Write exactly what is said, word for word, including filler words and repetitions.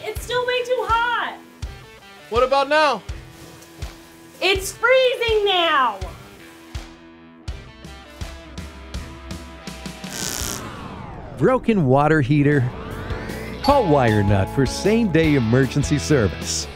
It's still way too hot. What about now? It's freezing now. Broken water heater? Call WireNut for same-day emergency service.